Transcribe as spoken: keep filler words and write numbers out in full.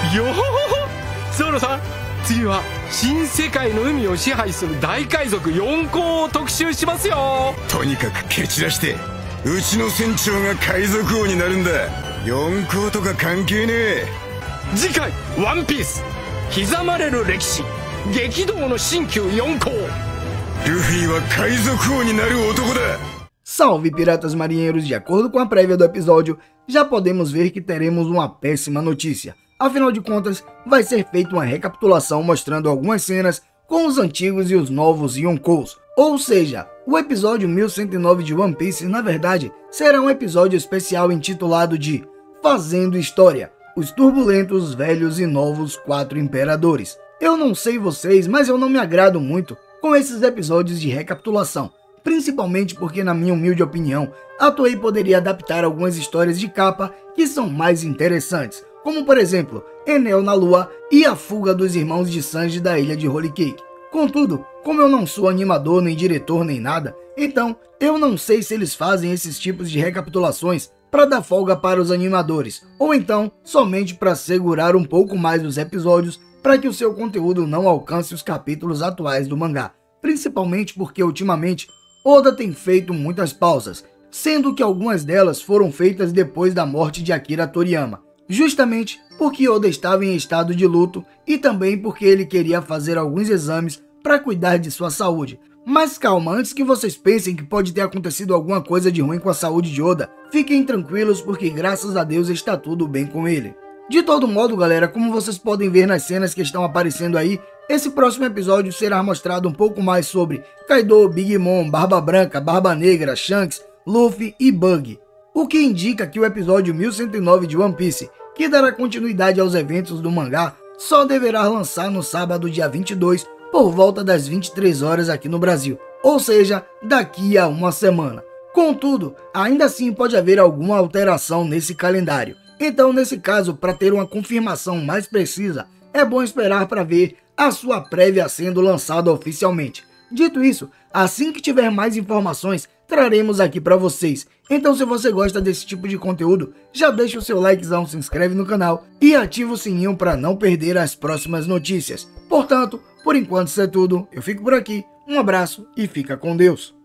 よー、ゾロさん、次は新世界の海を支配する大海賊四皇を特集しますよ。 とにかく蹴散らしてうちの船長が海賊王になるんだ。四皇とか関係ねえ。 次回ワンピース刻まれる歴史、激動の新旧四皇。 ルフィは海賊王になる男だ。 Salve, piratas marinheiros! De acordo com a prévia do episódio, já podemos ver que teremos uma péssima notícia. Afinal de contas, vai ser feita uma recapitulação mostrando algumas cenas com os antigos e os novos Yonkous. Ou seja, o episódio mil cento e nove de One Piece, na verdade, será um episódio especial intitulado de Fazendo História, os turbulentos, velhos e novos quatro imperadores. Eu não sei vocês, mas eu não me agrado muito com esses episódios de recapitulação. Principalmente porque, na minha humilde opinião, a Toei poderia adaptar algumas histórias de capa que são mais interessantes, como por exemplo, Enel na Lua e a fuga dos irmãos de Sanji da ilha de Holy Cake. Contudo, como eu não sou animador, nem diretor, nem nada, então eu não sei se eles fazem esses tipos de recapitulações para dar folga para os animadores, ou então somente para segurar um pouco mais os episódios para que o seu conteúdo não alcance os capítulos atuais do mangá, principalmente porque ultimamente Oda tem feito muitas pausas, sendo que algumas delas foram feitas depois da morte de Akira Toriyama, justamente porque Oda estava em estado de luto e também porque ele queria fazer alguns exames para cuidar de sua saúde. Mas calma, antes que vocês pensem que pode ter acontecido alguma coisa de ruim com a saúde de Oda, fiquem tranquilos porque graças a Deus está tudo bem com ele. De todo modo, galera, como vocês podem ver nas cenas que estão aparecendo aí, esse próximo episódio será mostrado um pouco mais sobre Kaido, Big Mom, Barba Branca, Barba Negra, Shanks, Luffy e Bug. O que indica que o episódio mil cento e nove de One Piece, que dará continuidade aos eventos do mangá, só deverá lançar no sábado dia vinte e dois, por volta das vinte e três horas aqui no Brasil, ou seja, daqui a uma semana. Contudo, ainda assim pode haver alguma alteração nesse calendário. Então, nesse caso, para ter uma confirmação mais precisa, é bom esperar para ver a sua prévia sendo lançada oficialmente. Dito isso, assim que tiver mais informações, traremos aqui para vocês. Então, se você gosta desse tipo de conteúdo, já deixa o seu likezão, se inscreve no canal e ativa o sininho para não perder as próximas notícias. Portanto, por enquanto isso é tudo, eu fico por aqui, um abraço e fica com Deus.